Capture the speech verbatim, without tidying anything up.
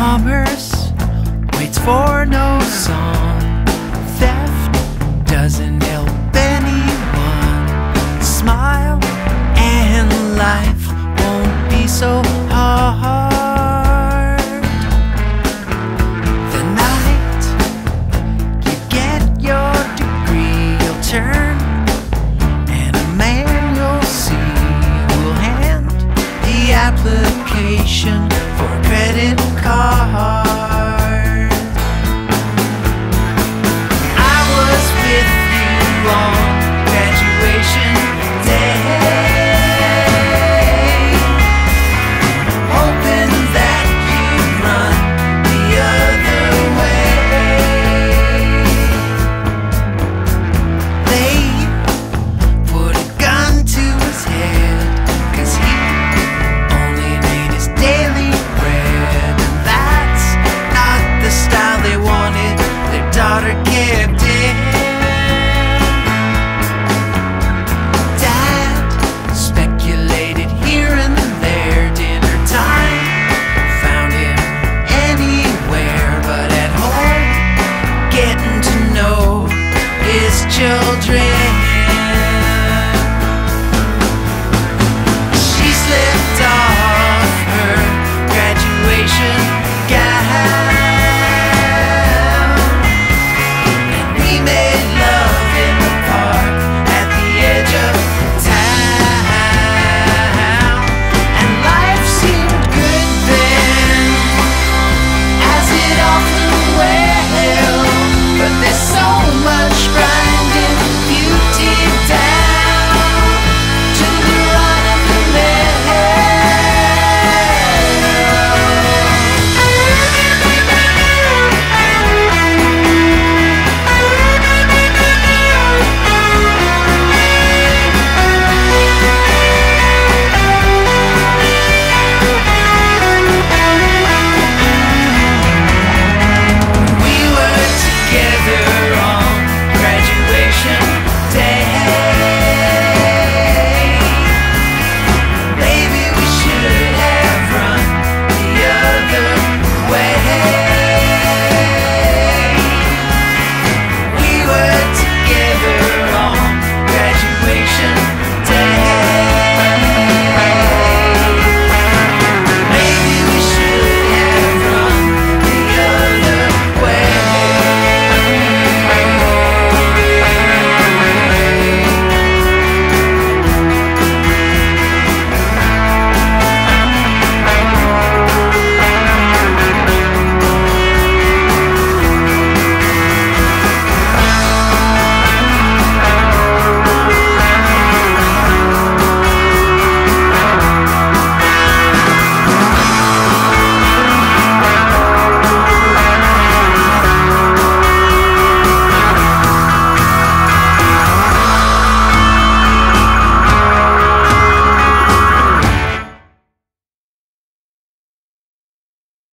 commerce waits for no song. Theft doesn't help anyone. Smile and life won't be so hard. The night you get your degree, you'll turn, and a man you'll see will hand the application for a credit card.